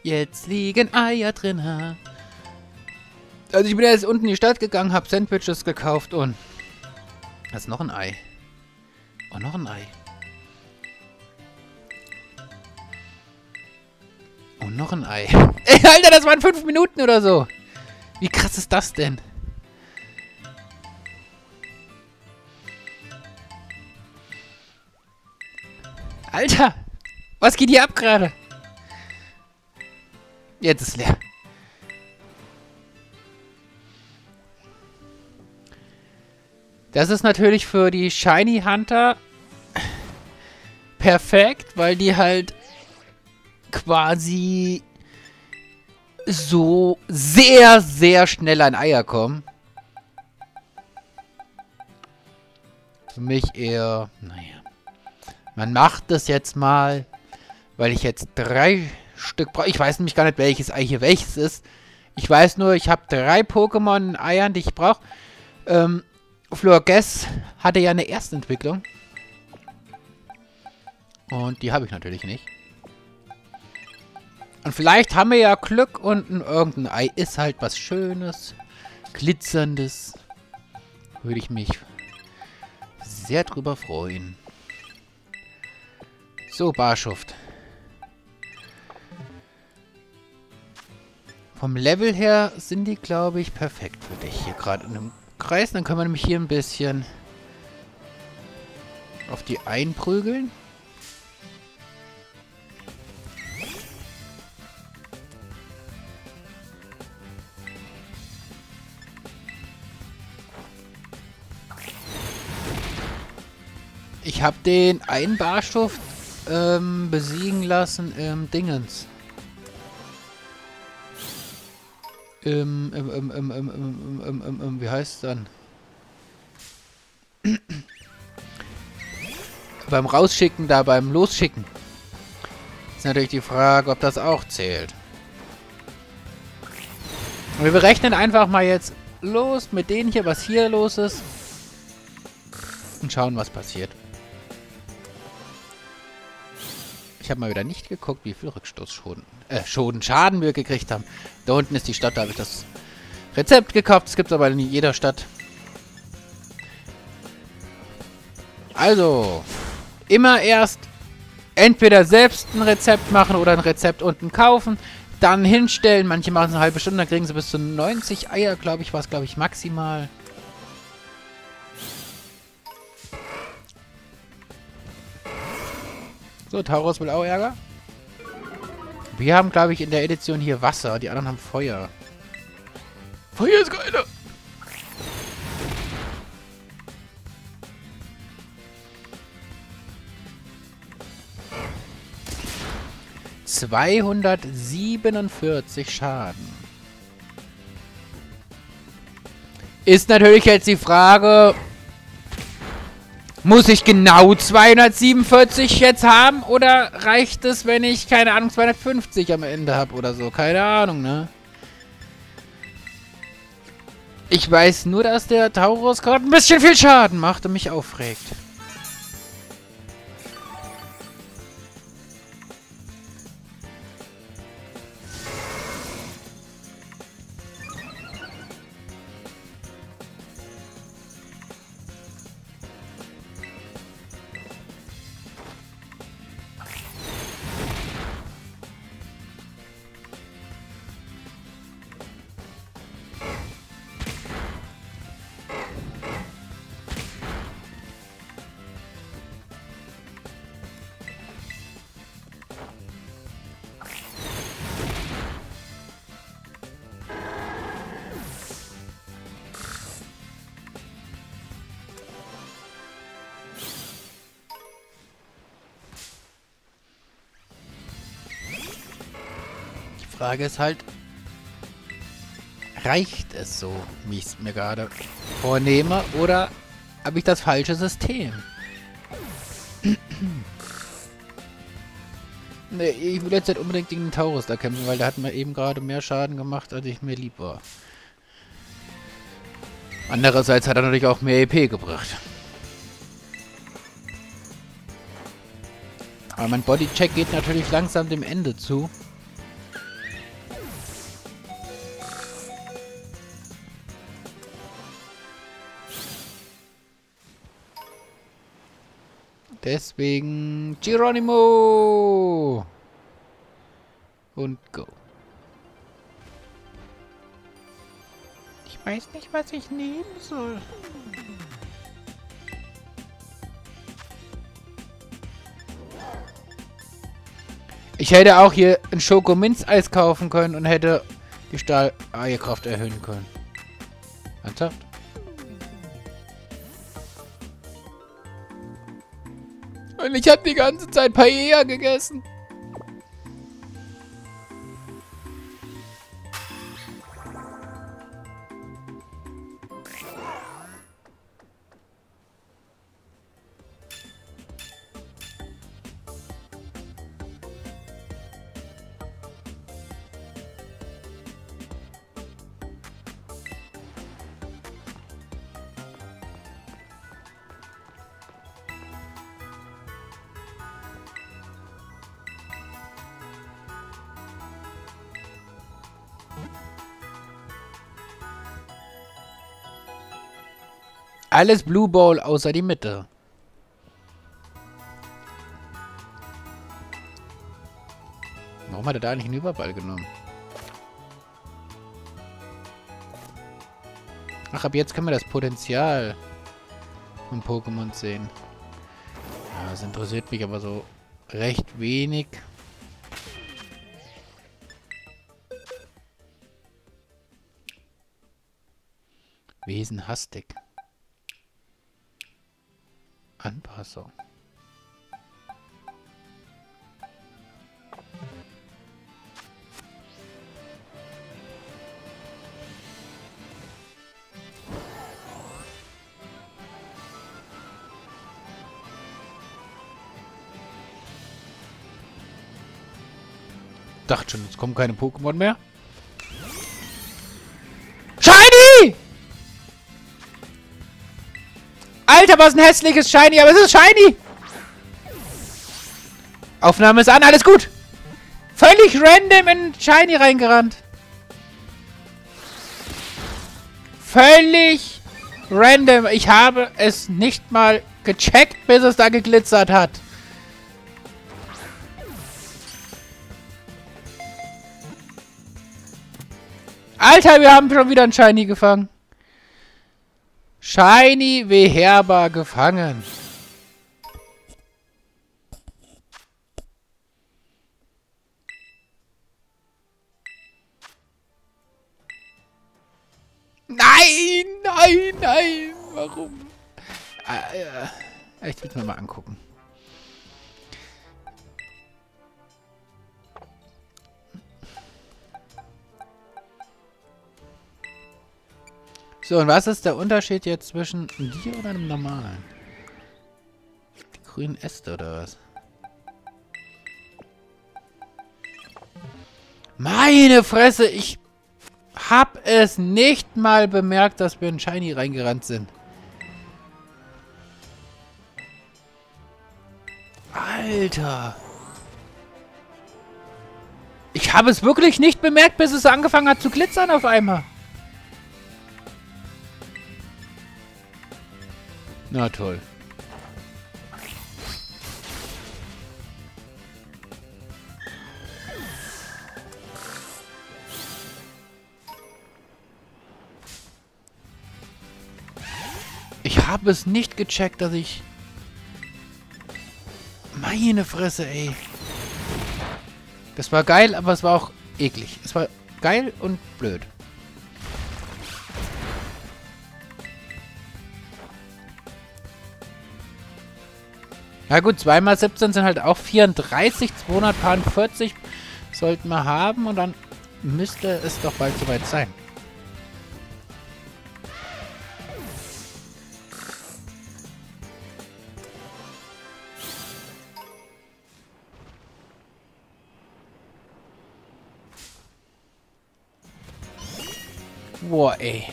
Jetzt liegen Eier drin. Also ich bin jetzt unten in die Stadt gegangen, habe Sandwiches gekauft und... Da ist noch ein Ei. Oh, noch ein Ei. Oh, noch ein Ei. Ey, Alter, das waren 5 Minuten oder so. Wie krass ist das denn? Alter, was geht hier ab gerade? Jetzt ist leer. Das ist natürlich für die Shiny Hunter perfekt, weil die halt quasi so sehr, sehr schnell an Eier kommen. Für mich eher, naja. Man macht das jetzt mal, weil ich jetzt 3 Stück brauche. Ich weiß nämlich gar nicht, welches Ei hier welches ist. Ich weiß nur, ich habe 3 Pokémon in Eiern, die ich brauche. Florges hatte ja eine Erstentwicklung. Und die habe ich natürlich nicht. Und vielleicht haben wir ja Glück und irgendein Ei ist halt was Schönes, Glitzerndes. Würde ich mich sehr drüber freuen. So, Barschuft. Vom Level her sind die, glaube ich, perfekt für dich. Hier gerade in einem Kreis. Dann können wir nämlich hier ein bisschen auf die einprügeln. Ich habe den einen Barschuft besiegen lassen im Dingens. Wie heißt es dann? Beim Rausschicken, da beim Losschicken. Ist natürlich die Frage, ob das auch zählt. Und wir berechnen einfach mal jetzt los mit denen hier, was hier los ist. Und schauen, was passiert. Ich habe mal wieder nicht geguckt, wie viel Schaden wir gekriegt haben. Da unten ist die Stadt, da habe ich das Rezept gekauft. Das gibt es aber in jeder Stadt. Also, immer erst entweder selbst ein Rezept machen oder ein Rezept unten kaufen. Dann hinstellen. Manche machen es eine halbe Stunde, dann kriegen sie bis zu 90 Eier, glaube ich, war es, glaube ich, maximal. So, Taurus will auch Ärger. Wir haben, glaube ich, in der Edition hier Wasser. Die anderen haben Feuer. Feuer ist geiler. ...247 Schaden. Ist natürlich jetzt die Frage... Muss ich genau 247 jetzt haben? Oder reicht es, wenn ich, keine Ahnung, 250 am Ende habe oder so? Keine Ahnung, ne? Ich weiß nur, dass der Taurus gerade ein bisschen viel Schaden macht und mich aufregt. Frage ist halt, reicht es so, wie ich es mir gerade vornehme, oder habe ich das falsche System? Nee, ich will jetzt nicht unbedingt gegen den Taurus da kämpfen, weil der hat mir eben gerade mehr Schaden gemacht, als ich mir lieb war. Andererseits hat er natürlich auch mehr EP gebracht. Aber mein Bodycheck geht natürlich langsam dem Ende zu. Deswegen Geronimo. Und go. Ich weiß nicht, was ich nehmen soll. Ich hätte auch hier ein Schokominz-Eis kaufen können und hätte die Stahl-Eierkraft erhöhen können. Ernsthaft? Und ich habe die ganze Zeit Paella gegessen. Alles Blue Ball außer die Mitte. Warum hat er da nicht einen Überball genommen? Ach, ab jetzt können wir das Potenzial von Pokémon sehen. Ja, das interessiert mich aber so recht wenig. Wesen hastig. Anpassung. Dachte schon, jetzt kommen keine Pokémon mehr. Shiny! Alter, was ein hässliches Shiny, aber es ist Shiny! Aufnahme ist an, alles gut! Völlig random in Shiny reingerannt. Völlig random. Ich habe es nicht mal gecheckt, bis es da geglitzert hat. Alter, wir haben schon wieder einen Shiny gefangen. Shiny Beherber gefangen. Nein, nein, nein. Warum? Ich will es mir mal angucken. So, und was ist der Unterschied jetzt zwischen dir und einem normalen? Die grünen Äste oder was? Meine Fresse, ich hab es nicht mal bemerkt, dass wir in Shiny reingerannt sind. Alter. Ich habe es wirklich nicht bemerkt, bis es angefangen hat zu glitzern auf einmal. Na toll. Ich habe es nicht gecheckt, dass ich... Meine Fresse, ey. Das war geil, aber es war auch eklig. Es war geil und blöd. Na gut, 2 mal 17 sind halt auch 34, 240 sollten wir haben und dann müsste es doch bald soweit sein. Boah, ey.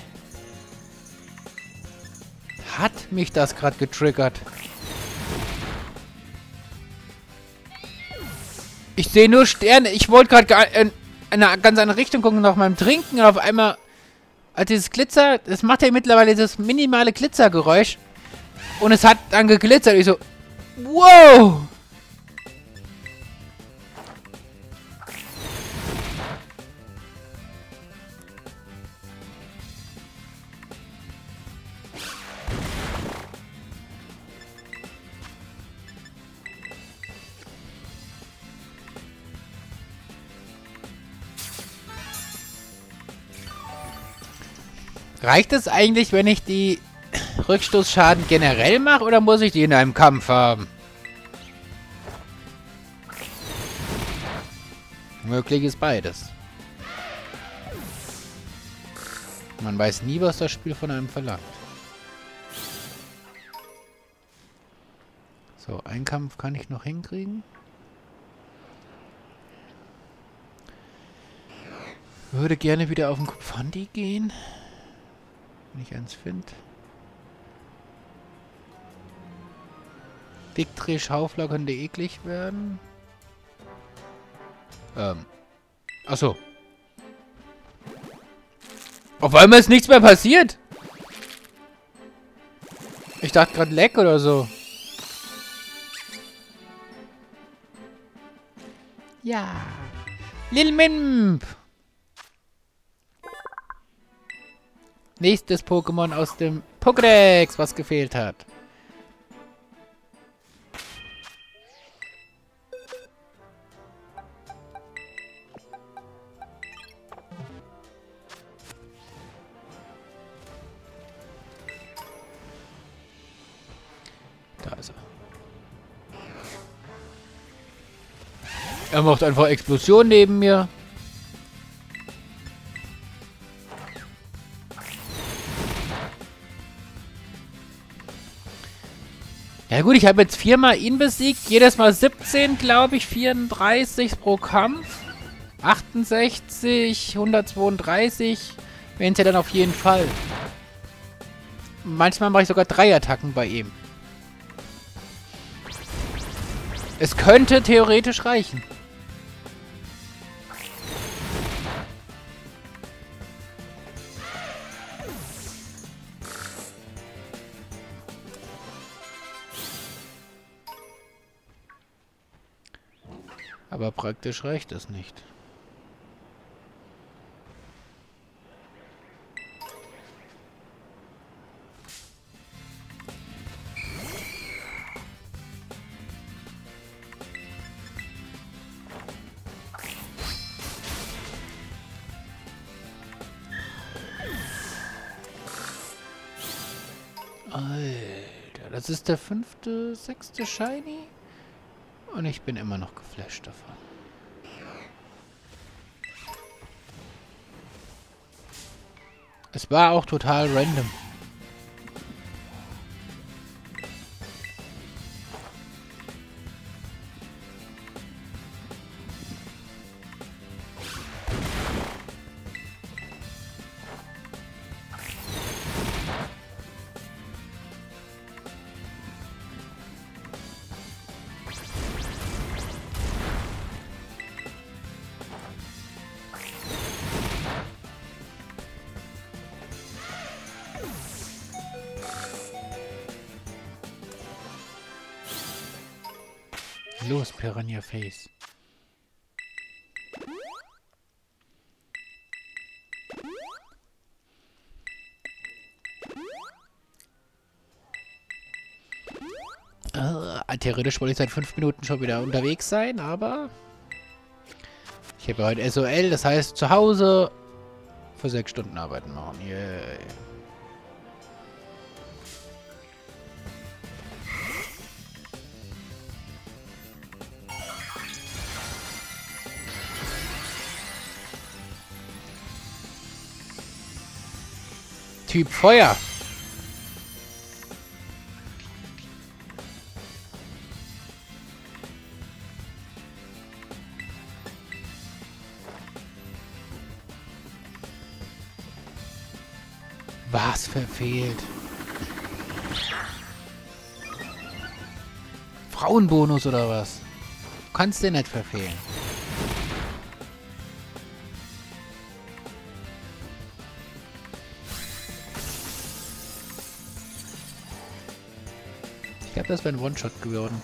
Hat mich das gerade getriggert. Ich sehe nur Sterne. Ich wollte gerade in eine ganz andere Richtung gucken nach meinem Trinken. Und auf einmal, als dieses Glitzer, das macht ja mittlerweile dieses minimale Glitzergeräusch. Und es hat dann geglitzert. Ich so, Wow! Reicht es eigentlich, wenn ich die Rückstoßschaden generell mache, oder muss ich die in einem Kampf haben? Möglich ist beides. Man weiß nie, was das Spiel von einem verlangt. So, einen Kampf kann ich noch hinkriegen. Würde gerne wieder auf den Kupfandi gehen. Wenn ich eins finde. Dickdreh-Schaufler könnte eklig werden. Achso. Auf einmal ist nichts mehr passiert. Ich dachte gerade Leck oder so. Ja. Lil Mimp. Nächstes Pokémon aus dem Pokédex, was gefehlt hat. Da ist er. Er macht einfach Explosion neben mir. Ja gut, ich habe jetzt 4-mal ihn besiegt. Jedes Mal 17, glaube ich. 34 pro Kampf. 68, 132. Wären es ja dann auf jeden Fall. Manchmal mache ich sogar 3 Attacken bei ihm. Es könnte theoretisch reichen. Aber praktisch reicht es nicht. Alter, das ist der 5., 6. Shiny? Und ich bin immer noch geflasht davon. Es war auch total random. Los, Piranha Face. Theoretisch wollte ich seit 5 Minuten schon wieder unterwegs sein, aber ich habe ja heute SOL, das heißt zu Hause für 6 Stunden arbeiten machen. Yay. Typ Feuer. Was verfehlt? Frauenbonus oder was? Du kannst den nicht verfehlen. glaube, das wäre ein One-Shot geworden.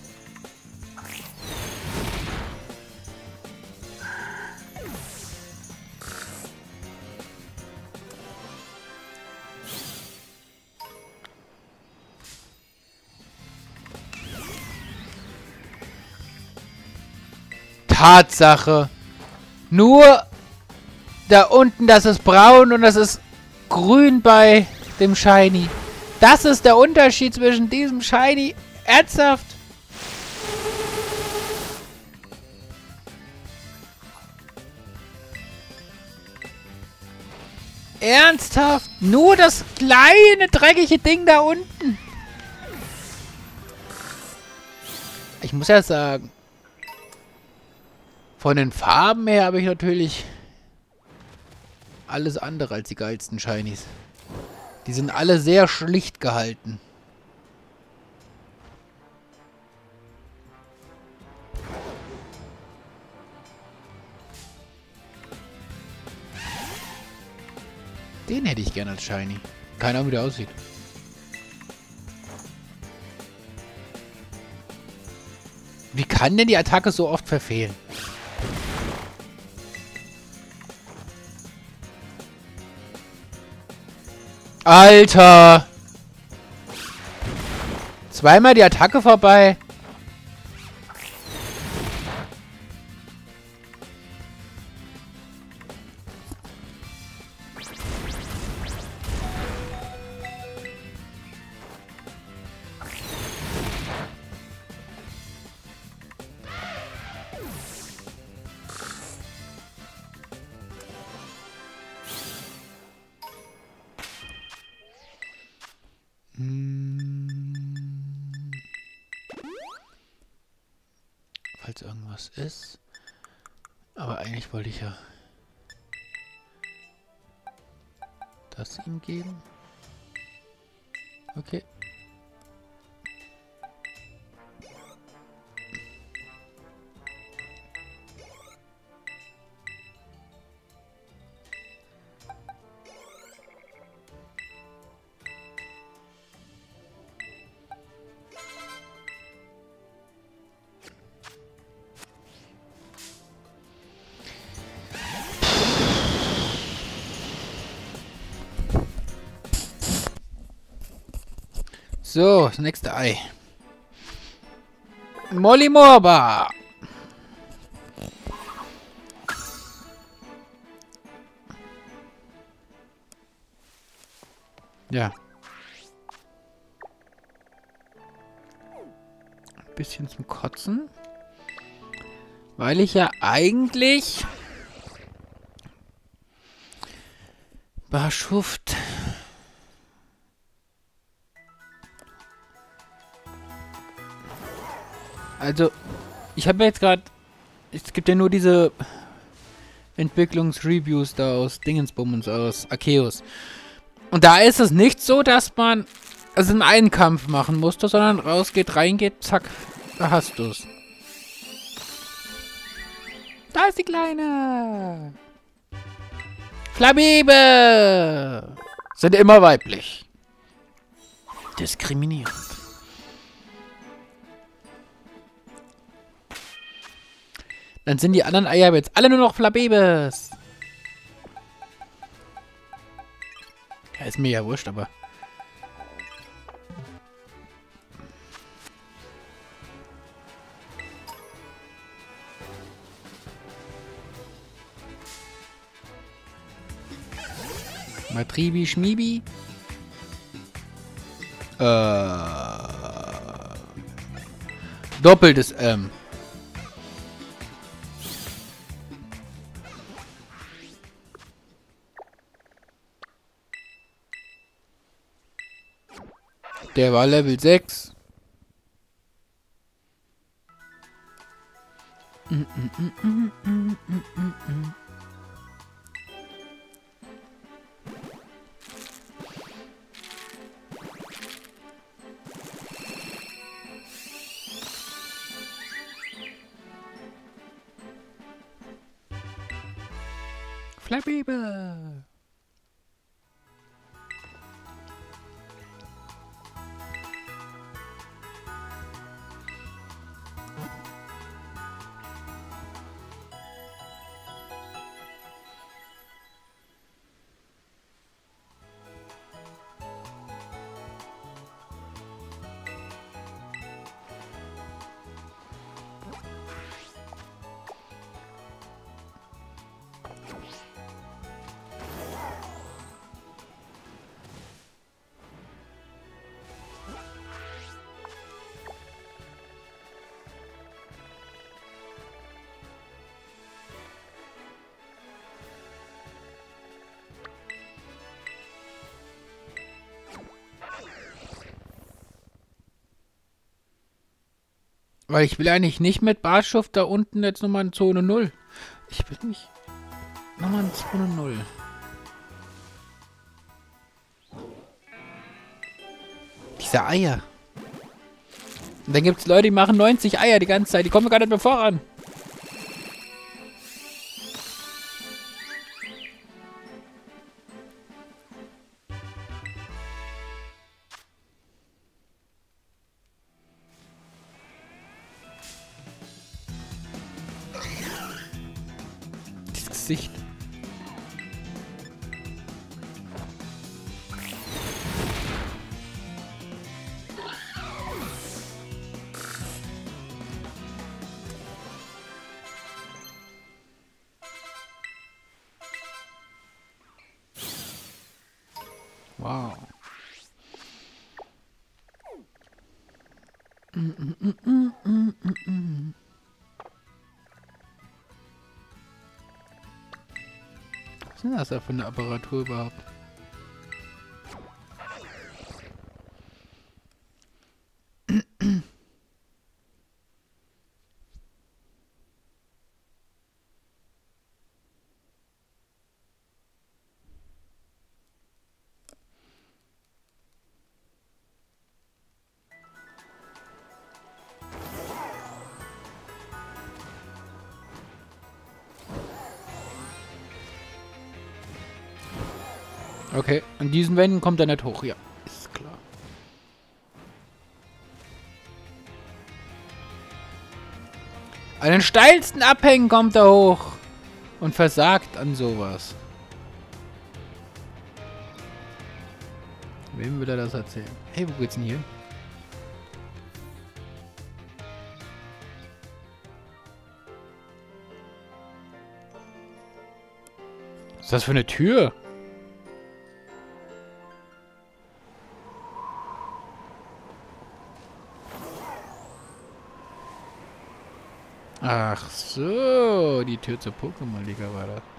Tatsache. Nur da unten, das ist braun und das ist grün bei dem Shiny. Das ist der Unterschied zwischen diesem Shiny. Ernsthaft? Ernsthaft? Nur das kleine, dreckige Ding da unten. Ich muss ja sagen, von den Farben her habe ich natürlich alles andere als die geilsten Shinies. Die sind alle sehr schlicht gehalten. Den hätte ich gerne als Shiny. Keine Ahnung, wie der aussieht. Wie kann denn die Attacke so oft verfehlen? Alter! Zweimal die Attacke vorbei. Falls irgendwas ist. Aber eigentlich wollte ich ja das ihm geben. Okay. So, das nächste Ei. Molimorba. Ja. Ein bisschen zum Kotzen. Weil ich ja eigentlich Barschuft also, ich habe jetzt gerade... Es gibt ja nur diese Entwicklungsreviews da aus Dingensbummens, aus Arceus. Und da ist es nicht so, dass man also einen Kampf machen musste, sondern rausgeht, reingeht, zack, da hast du's. Da ist die Kleine! Flabebe! Sind immer weiblich. Diskriminierend. Dann sind die anderen Eier jetzt alle nur noch Flabebes. Ja, ist mir ja wurscht, aber... Matribi, Schmibi. Doppeltes M. Der war Level 6. Flabebe. Weil ich will eigentlich nicht mit Barschuft da unten jetzt nochmal in Zone 0. Ich will nicht nochmal in Zone 0. Diese Eier. Und dann gibt es Leute, die machen 90 Eier die ganze Zeit. Die kommen gar nicht mehr voran. Dieses Gesicht. Wow. Was ist denn das da für eine Apparatur überhaupt? Okay, an diesen Wänden kommt er nicht hoch, ja. Ist klar. An den steilsten Abhängen kommt er hoch. Und versagt an sowas. Wem will er das erzählen? Hey, wo geht's denn hier? Was ist das für eine Tür? Ach so, die Tür zur Pokémon-Liga war das.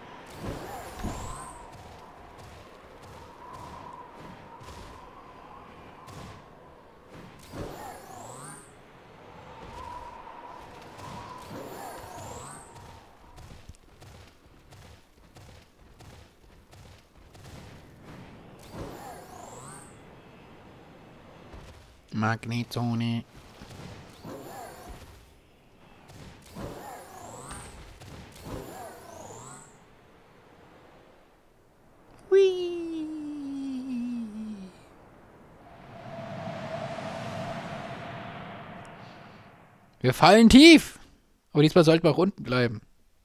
Magnetzone. Wir fallen tief. Aber diesmal sollten wir auch unten bleiben.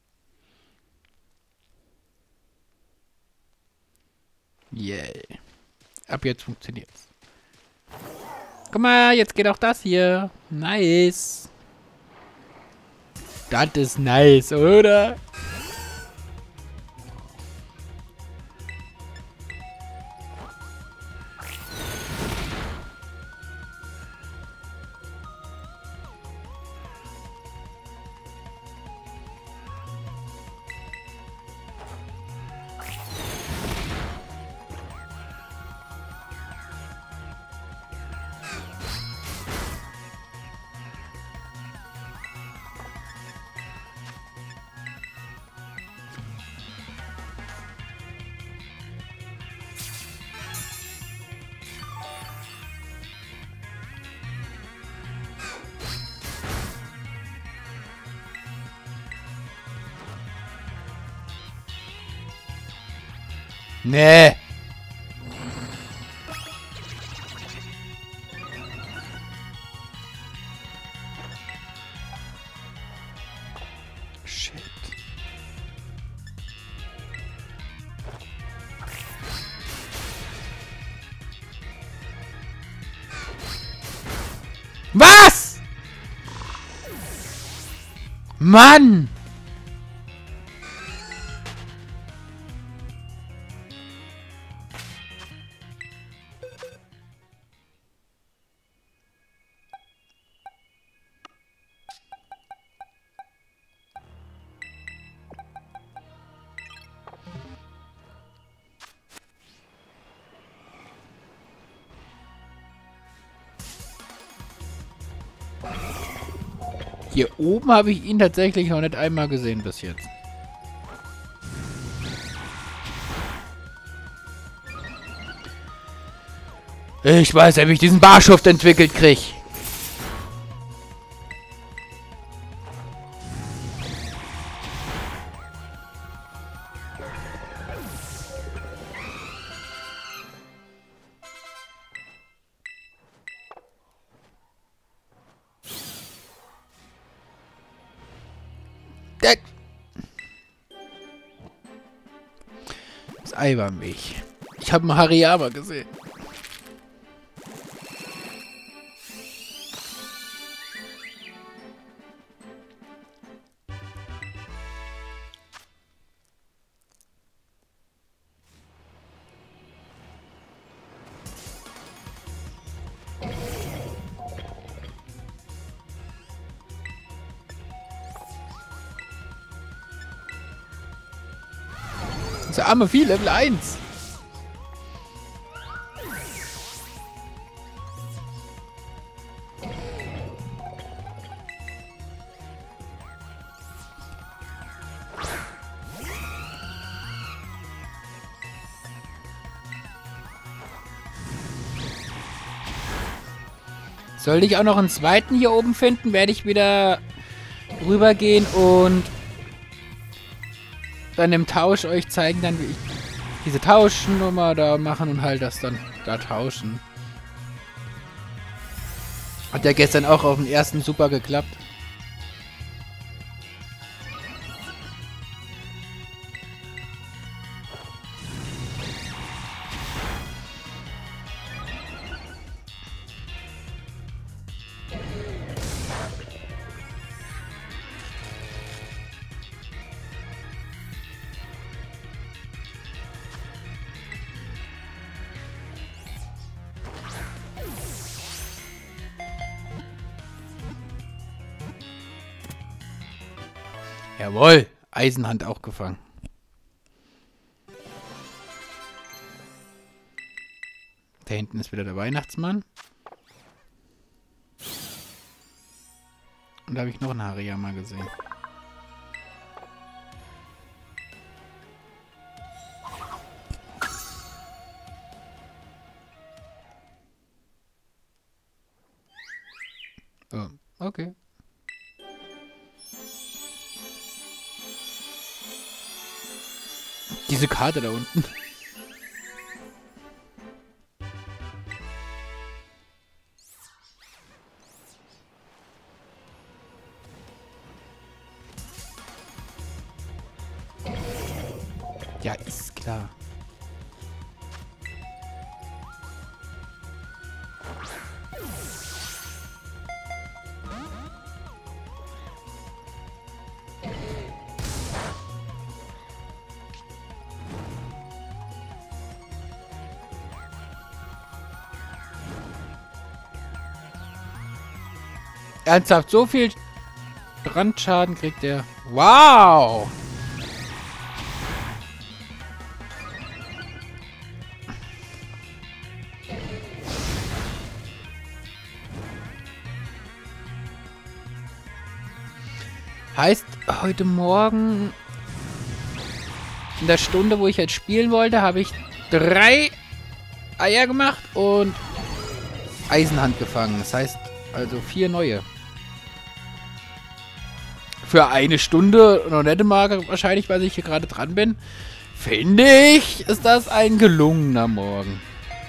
Yay. Ab jetzt funktioniert's. Guck mal, jetzt geht auch das hier. Nice. Das ist nice, oder? Nee. Shit. Was? Mann! Hier oben habe ich ihn tatsächlich noch nicht einmal gesehen bis jetzt. Ich weiß ja, wie ich diesen Barschuft entwickelt kriege. Das Ei war mich. Ich habe einen Hariyama gesehen. Das arme Vieh, Level 1. Sollte ich auch noch einen zweiten hier oben finden, werde ich wieder rübergehen und dann im Tausch euch zeigen, dann wie ich diese Tauschnummer da machen und halt das dann da tauschen. Hat ja gestern auch auf dem ersten super geklappt. Jawohl, Eisenhand auch gefangen. Da hinten ist wieder der Weihnachtsmann. Und da habe ich noch einen Hariyama gesehen. Oh, okay. Diese Karte da unten. Ja, ist klar. Ernsthaft, so viel Brandschaden kriegt er. Wow! Heißt, heute Morgen in der Stunde, wo ich jetzt spielen wollte, habe ich 3 Eier gemacht und Eisenhand gefangen. Das heißt, also 4 neue. Für eine Stunde, noch nicht mal wahrscheinlich, weil ich hier gerade dran bin, finde ich, ist das ein gelungener Morgen.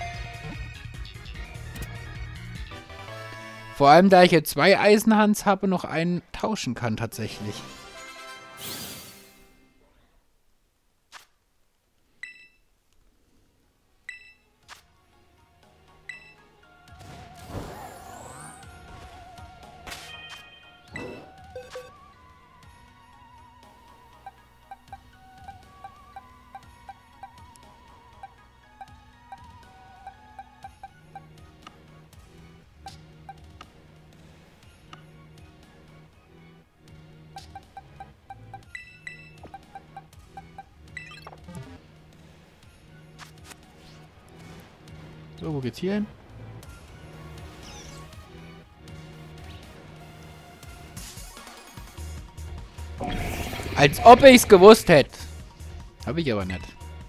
Vor allem, da ich jetzt 2 Eisenhands habe und noch einen tauschen kann tatsächlich. So, wo geht's hier hin? Als ob ich es gewusst hätte. Habe ich aber nicht.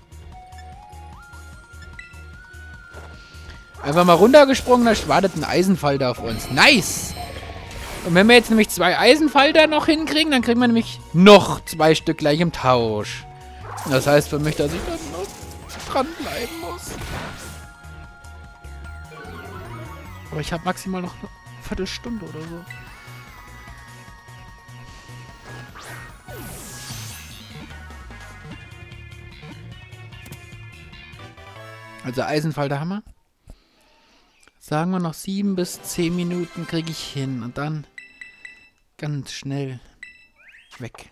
Einfach mal runtergesprungen, da wartet ein Eisenfalter auf uns. Nice! Und wenn wir jetzt nämlich 2 Eisenfalter noch hinkriegen, dann kriegen wir nämlich noch 2 Stück gleich im Tausch. Das heißt für mich, dass ich dann noch dranbleiben muss. Aber ich habe maximal noch eine Viertelstunde oder so. Also Eisenfalter haben wir. Sagen wir noch 7 bis 10 Minuten kriege ich hin. Und dann ganz schnell weg.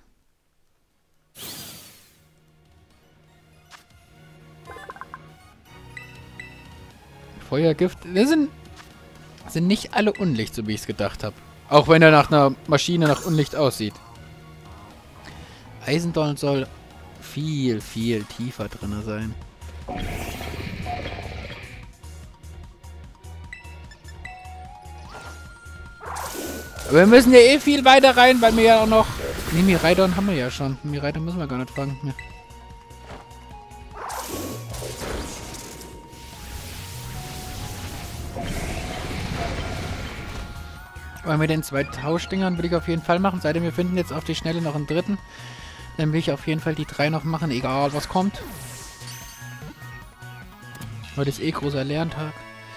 Feuergift. Wir sind nicht alle Unlicht, so wie ich es gedacht habe. Auch wenn er nach einer Maschine nach Unlicht aussieht. Eisendollen soll viel, viel tiefer drin sein. Aber wir müssen ja eh viel weiter rein, weil wir ja auch noch... Ne, Miraidon haben wir ja schon. Miraidon müssen wir gar nicht fangen. Ja. Aber mit den 2 Tauschdingern will ich auf jeden Fall machen. Seitdem wir finden jetzt auf die Schnelle noch einen dritten. Dann will ich auf jeden Fall die 3 noch machen, egal was kommt. Heute ist eh großer Lerntag.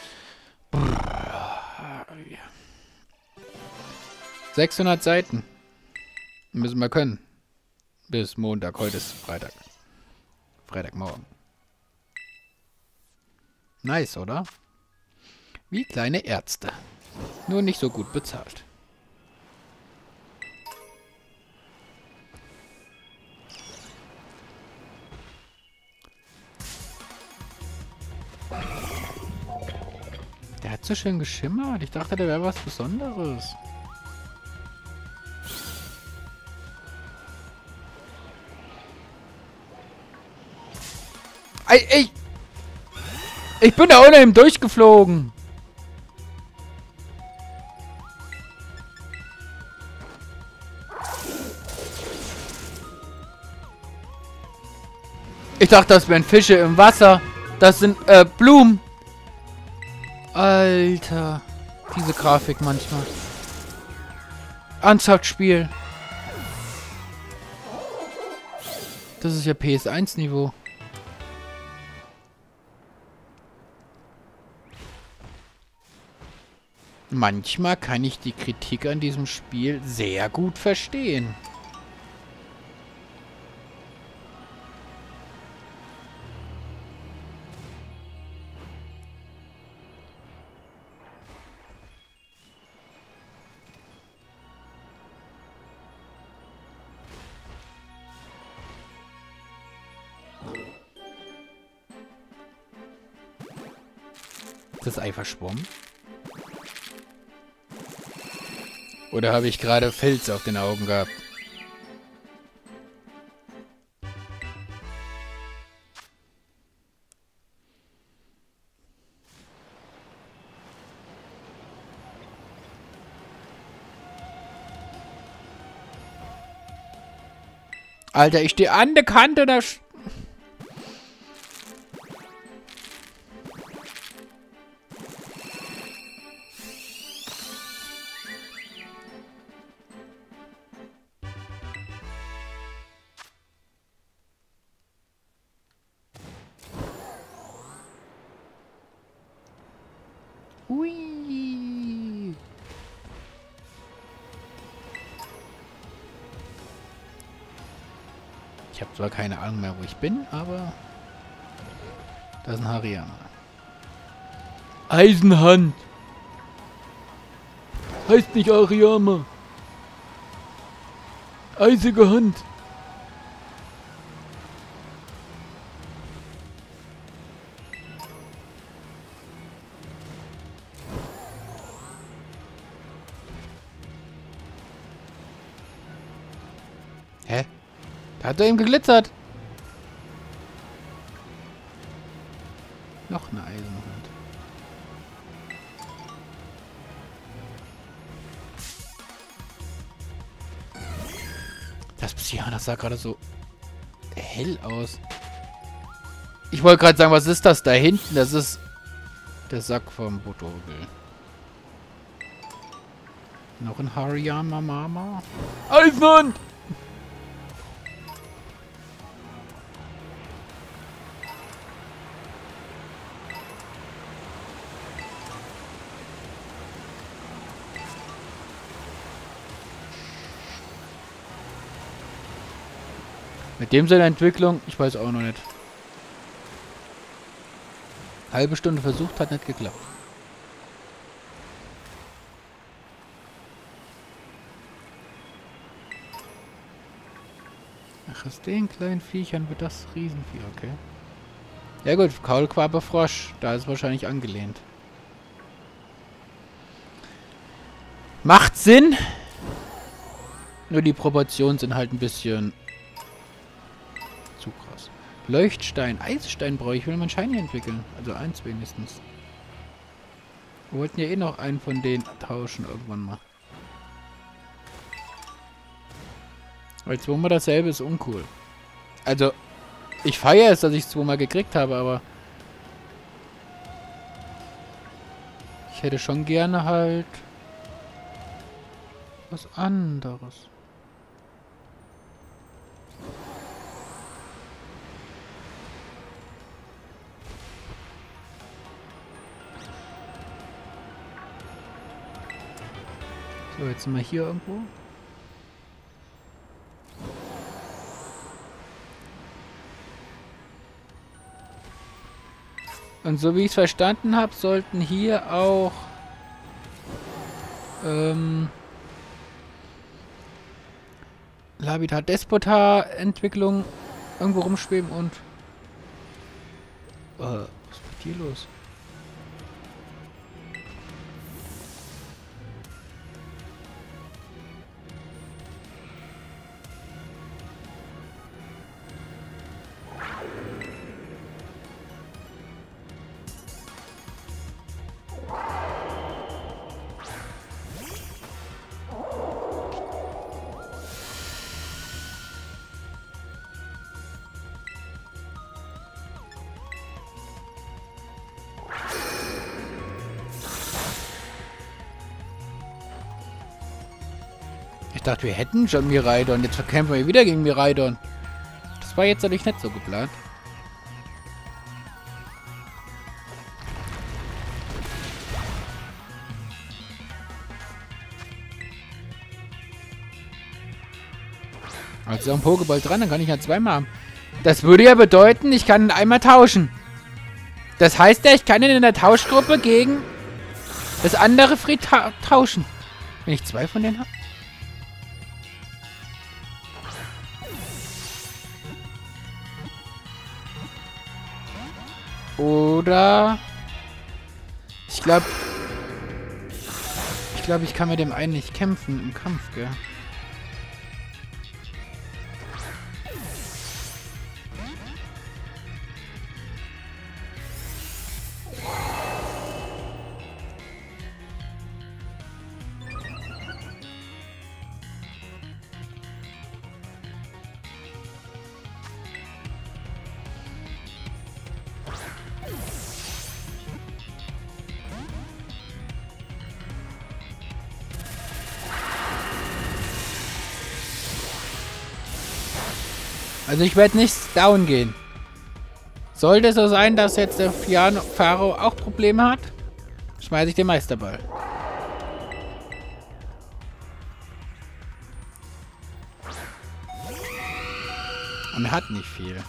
600 Seiten. Müssen wir können. Bis Montag. Heute ist Freitag. Freitagmorgen. Nice, oder? Wie kleine Ärzte. Nur nicht so gut bezahlt. Der hat so schön geschimmert. Ich dachte, der wäre was Besonderes. Ey! Ich bin da ohne ihm durchgeflogen. Ich dachte, das wären Fische im Wasser. Das sind, Blumen. Alter. Diese Grafik manchmal. Ernsthaft Spiel. Das ist ja PS1-Niveau. Manchmal kann ich die Kritik an diesem Spiel sehr gut verstehen. Ist das Ei verschwommen? Oder habe ich gerade Filz auf den Augen gehabt? Alter, ich stehe an der Kante, da... Ui. Ich habe zwar keine Ahnung mehr, wo ich bin, aber... Da ist ein Hariyama. Eisenhand! Heißt nicht Hariyama. Eisige Hand. Hä? Da hat er eben geglitzert. Noch eine Eisenhand. Das Ja, das sah gerade so hell aus. Ich wollte gerade sagen, was ist das da hinten? Das ist der Sack vom Botogel. Noch ein Hariyama Mama. Eismund! Mit dem seine Entwicklung, ich weiß auch noch nicht. Halbe Stunde versucht, hat nicht geklappt. Ach, aus den kleinen Viechern wird das Riesenvieh, okay. Ja gut, Kaulquappe Frosch, da ist wahrscheinlich angelehnt. Macht Sinn! Nur die Proportionen sind halt ein bisschen zu krass. Leuchtstein, Eisstein brauche ich, will mein Shiny entwickeln. Also eins wenigstens. Wir wollten ja eh noch einen von denen tauschen irgendwann mal. Weil zweimal dasselbe ist uncool. Also, ich feiere es, dass ich es zweimal gekriegt habe, aber ich hätte schon gerne halt was anderes. So, jetzt sind wir hier irgendwo. Und so wie ich es verstanden habe, sollten hier auch Labitat Despota Entwicklung irgendwo rumschweben und was ist mit dir los? Ich dachte, wir hätten schon Miraidon. Jetzt verkämpfen wir wieder gegen Miraidon. Das war jetzt natürlich nicht so geplant. Also am Pokéball dran, dann kann ich ja zweimal haben. Das würde ja bedeuten, ich kann ihn einmal tauschen. Das heißt ja, ich kann ihn in der Tauschgruppe gegen das andere Fried tauschen. Wenn ich zwei von denen habe. Oder ich glaube, ich kann mit dem einen nicht kämpfen im Kampf, gell? Also ich werde nicht down gehen. Sollte es so sein, dass jetzt der Faro auch Probleme hat, schmeiße ich den Meisterball. Und er hat nicht viel.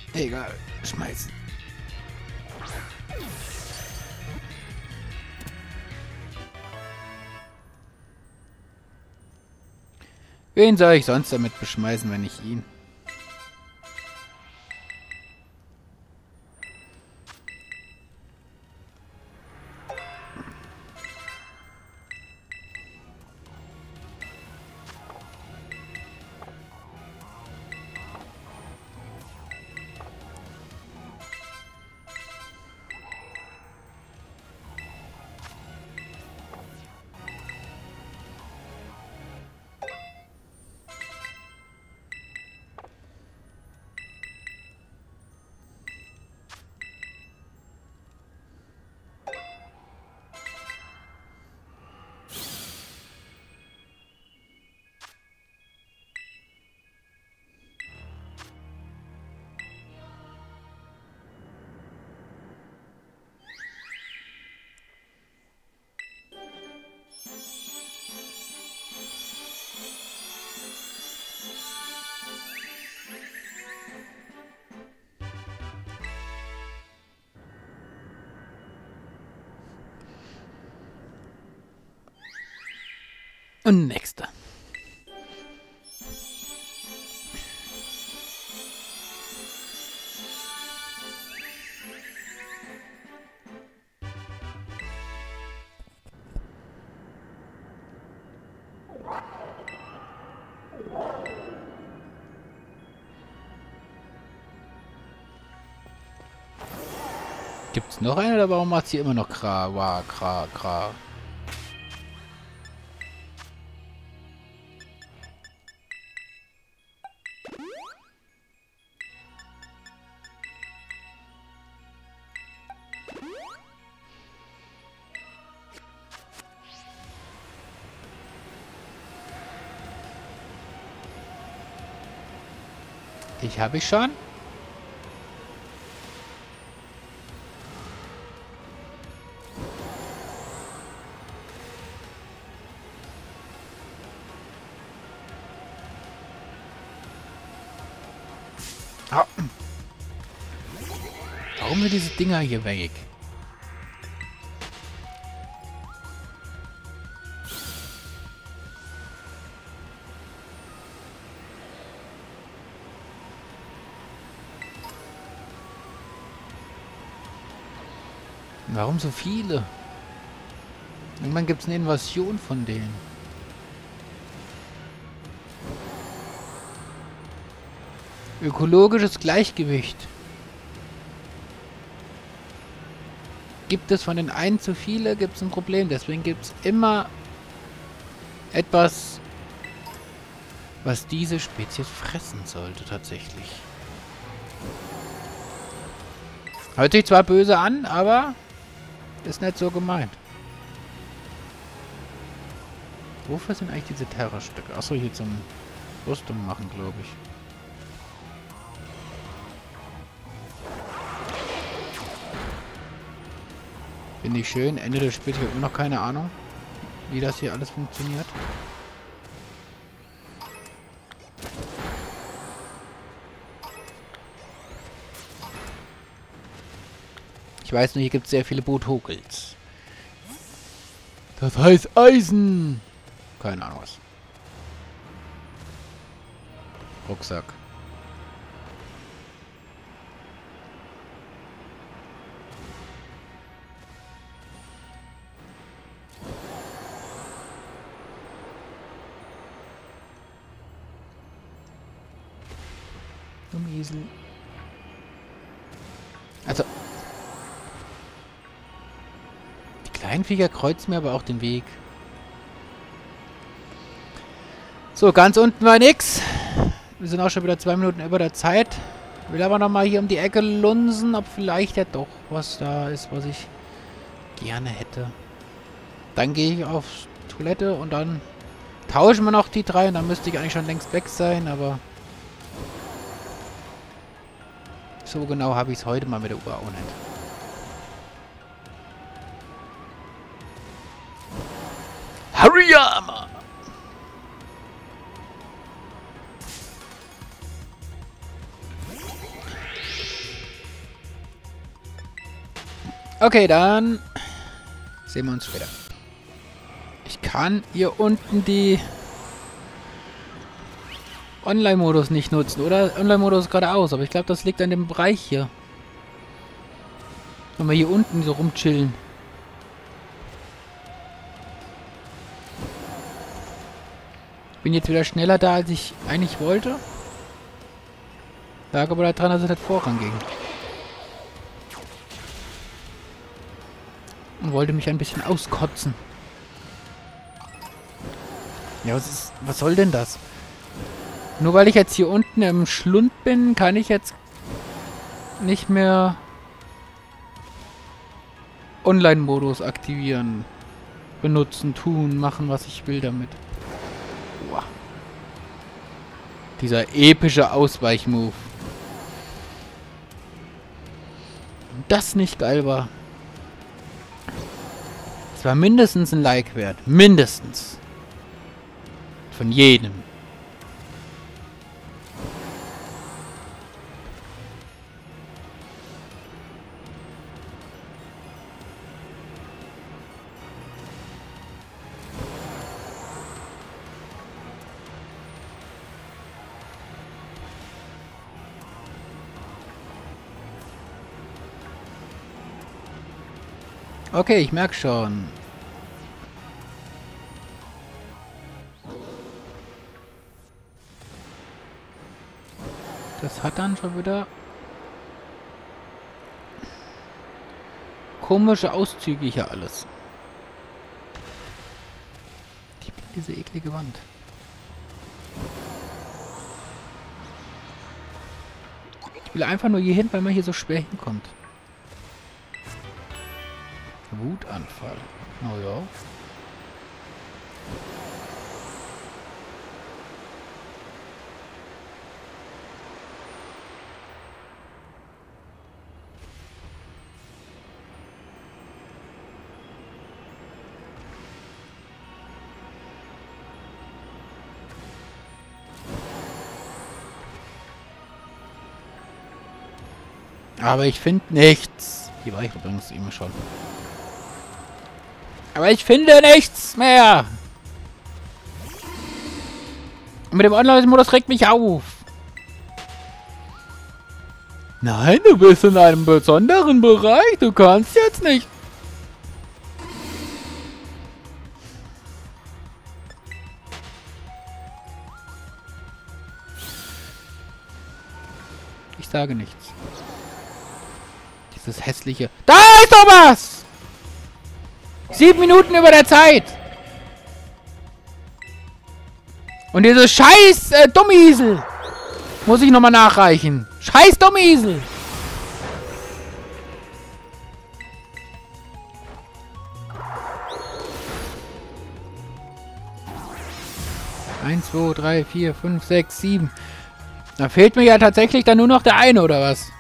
Egal, schmeißen. Wen soll ich sonst damit beschmeißen, wenn nicht ihn? Und nächster. Gibt's noch einen oder warum macht sie immer noch Kra? Dich habe ich schon. Ah. Warum sind diese Dinger hier weg? Warum so viele? Irgendwann gibt es eine Invasion von denen. Ökologisches Gleichgewicht. Gibt es von den einen zu viele, gibt es ein Problem. Deswegen gibt es immer etwas, was diese Spezies fressen sollte tatsächlich. Hört sich zwar böse an, aber ist nicht so gemeint. Wofür sind eigentlich diese Terrorstücke? Achso, hier zum Rüstung machen, glaube ich. Finde ich schön. Ende des Spiels. Ich habe immer noch keine Ahnung, wie das hier alles funktioniert. Ich weiß nur, hier gibt es sehr viele Bothokels. Das heißt Eisen. Keine Ahnung was. Rucksack. Esel. Also. Die kleinen Viecher kreuzen mir aber auch den Weg. So, ganz unten war nix. Wir sind auch schon wieder 2 Minuten über der Zeit. Will aber nochmal hier um die Ecke lunsen, ob vielleicht ja doch was da ist, was ich gerne hätte. Dann gehe ich auf Toilette und dann tauschen wir noch die 3 und dann müsste ich eigentlich schon längst weg sein, aber so genau habe ich es heute mal mit der Uhr auch nicht. Hariyama! Okay, dann sehen wir uns später. Ich kann hier unten die Online-Modus nicht nutzen, oder? Online-Modus ist gerade aus, aber ich glaube, das liegt an dem Bereich hier. Wenn wir hier unten so rumchillen. Bin jetzt wieder schneller da, als ich eigentlich wollte. Lag aber daran, dass es nicht voranging. Und wollte mich ein bisschen auskotzen. Ja, was soll denn das? Nur weil ich jetzt hier unten im Schlund bin, kann ich jetzt nicht mehr Online-Modus aktivieren, benutzen, tun, machen, was ich will damit. Wow. Dieser epische Ausweichmove. Das nicht geil war. Es war mindestens ein Like wert. Mindestens. Von jedem. Okay, ich merke schon. Das hat dann schon wieder komische Auszüge hier alles. Ich bin diese eklige Wand. Ich will einfach nur hier hin, weil man hier so schwer hinkommt. Wutanfall. Oh ja. Aber ich finde nichts. Hier war ich übrigens eben schon. Aber ich finde nichts mehr. Und mit dem Online-Modus regt mich auf. Nein, du bist in einem besonderen Bereich. Du kannst jetzt nicht. Ich sage nichts. Dieses hässliche... Da ist doch was! 7 Minuten über der Zeit! Und diese scheiß Dummiesel! Muss ich nochmal nachreichen. Scheiß Dummiesel! Eins, 2, 3, 4, 5, 6, 7. Da fehlt mir ja tatsächlich dann nur noch der eine, oder was?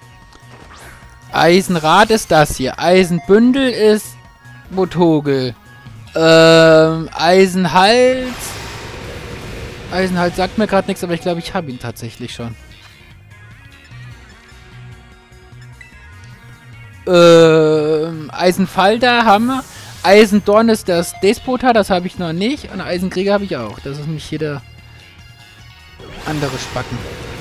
Eisenrad ist das hier. Eisenbündel ist Motogel. Eisenhals. Eisenhals sagt mir gerade nichts, aber ich glaube, ich habe ihn tatsächlich schon. Eisenfalter haben wir. Eisendorn ist das Despota, das habe ich noch nicht. Und Eisenkrieger habe ich auch. Das ist nämlich hier der andere Spacken.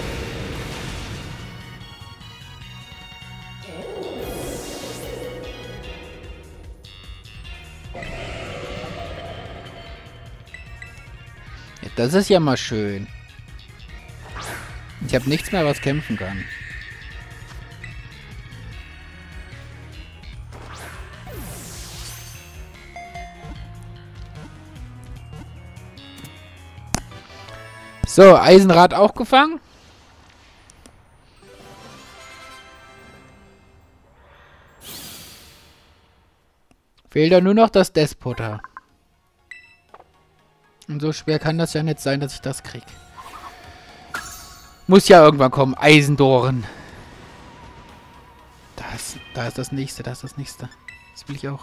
Ja, das ist ja mal schön. Ich habe nichts mehr, was kämpfen kann. So, Eisenrad auch gefangen. Fehlt ja nur noch das Despota. Und so schwer kann das ja nicht sein, dass ich das krieg. Muss ja irgendwann kommen. Eisendoren. Da ist das nächste, da ist das nächste. Das will ich auch.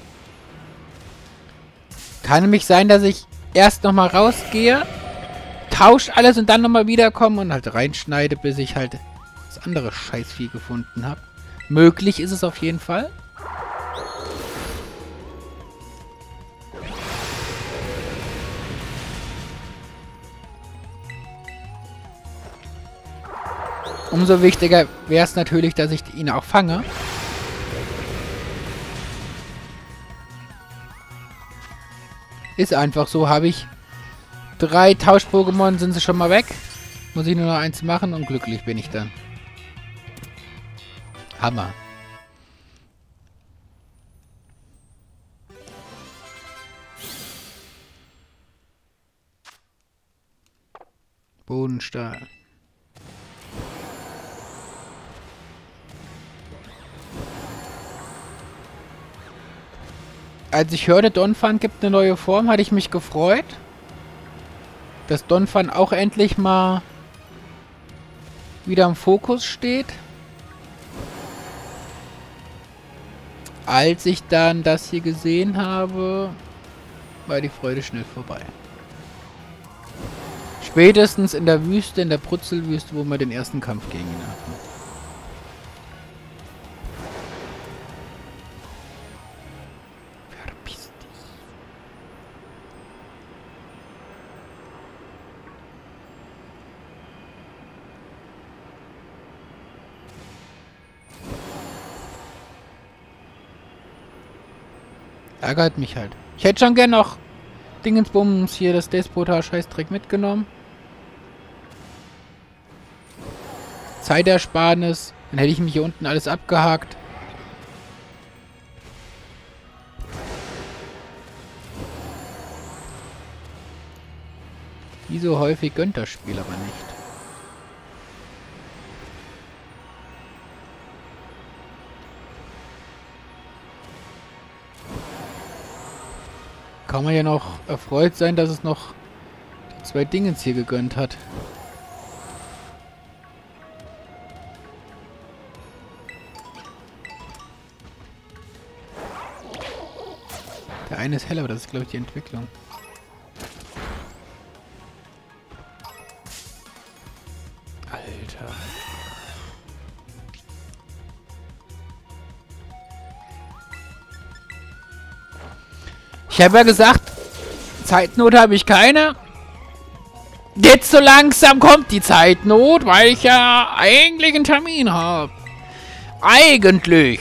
Kann nämlich sein, dass ich erst nochmal rausgehe, tausche alles und dann nochmal wiederkomme und halt reinschneide, bis ich halt das andere Scheißvieh gefunden habe. Möglich ist es auf jeden Fall. Umso wichtiger wäre es natürlich, dass ich ihn auch fange. Ist einfach so, habe ich 3 Tausch-Pokémon, sind sie schon mal weg. Muss ich nur noch 1 machen und glücklich bin ich dann. Hammer. Bodenstahl. Als ich hörte, Donphan gibt eine neue Form, hatte ich mich gefreut. Dass Donphan auch endlich mal wieder im Fokus steht. Als ich dann das hier gesehen habe, war die Freude schnell vorbei. Spätestens in der Wüste, in der Brutzelwüste, wo wir den ersten Kampf gegen ihn hatten. Verpiss dich. Ärgert mich halt. Ich hätte schon gern noch Dingensbums hier, das Despota-Scheißdreck mitgenommen. Zeitersparnis. Dann hätte ich mich hier unten alles abgehakt. Wie so häufig gönnt das Spiel aber nicht. Kann man ja noch erfreut sein, dass es noch die 2 Dingens hier gegönnt hat. Der eine ist heller, aber das ist, glaube ich, die Entwicklung. Alter. Ich habe ja gesagt, Zeitnot habe ich keine. Jetzt so langsam kommt die Zeitnot, weil ich ja eigentlich einen Termin habe. Eigentlich.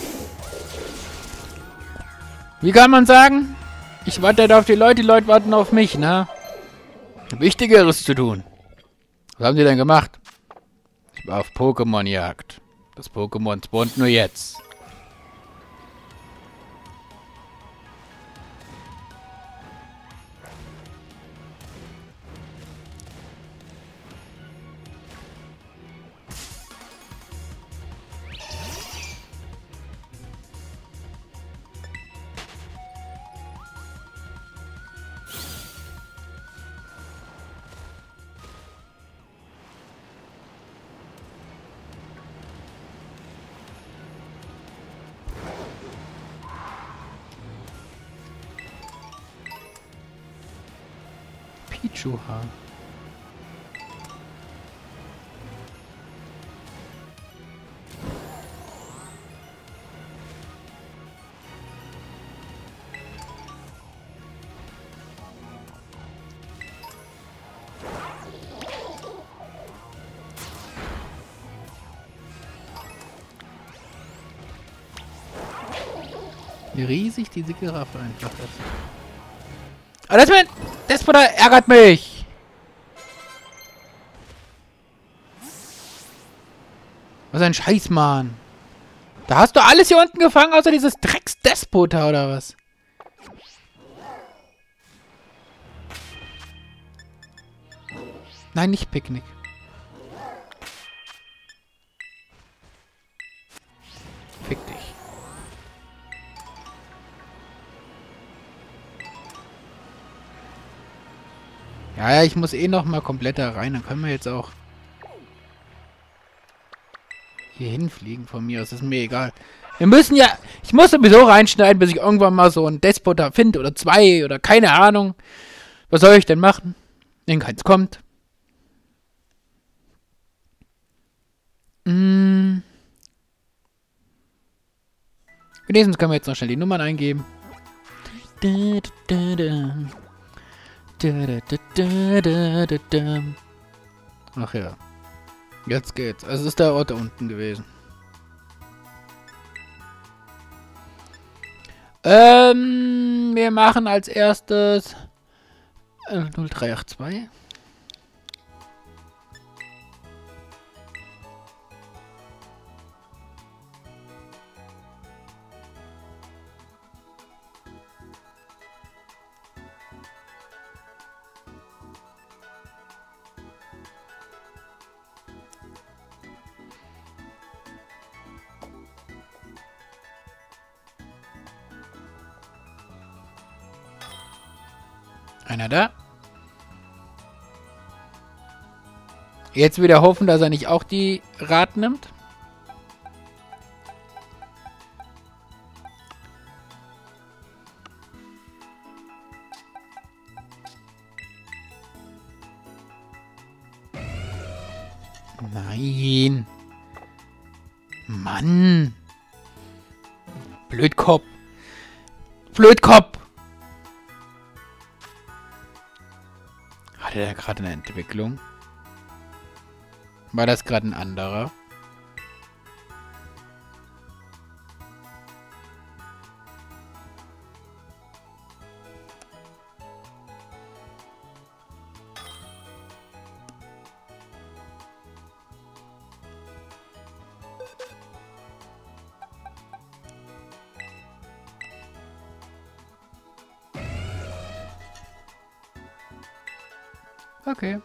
Wie kann man sagen? Ich warte halt auf die Leute warten auf mich, ne? Wichtigeres zu tun. Was haben sie denn gemacht? Ich war auf Pokémon-Jagd. Das Pokémon spawnt nur jetzt. Pichuha. Wie riesig diese Giraffe einfach ist. Aber das mein Despota ärgert mich. Was ein Scheiß, Mann. Da hast du alles hier unten gefangen, außer dieses Drecks-Despota, oder was? Nein, nicht Picknick. Fick dich. Ja, ich muss eh noch mal komplett da rein. Dann können wir jetzt auch hier hinfliegen von mir aus. Das ist mir egal. Wir müssen ja... Ich muss sowieso reinschneiden, bis ich irgendwann mal so einen Despota finde oder 2 oder keine Ahnung. Was soll ich denn machen? Wenn keins kommt. Mm. Wenigstens können wir jetzt noch schnell die Nummern eingeben. Ach ja. Jetzt geht's. Also es ist der Ort da unten gewesen. Wir machen als erstes 0382. Einer da. Jetzt wieder hoffen, dass er nicht auch die Rad nimmt. Nein. Mann. Blödkopf. Blödkopf. Hatte der gerade eine Entwicklung? War das gerade ein anderer? Okay.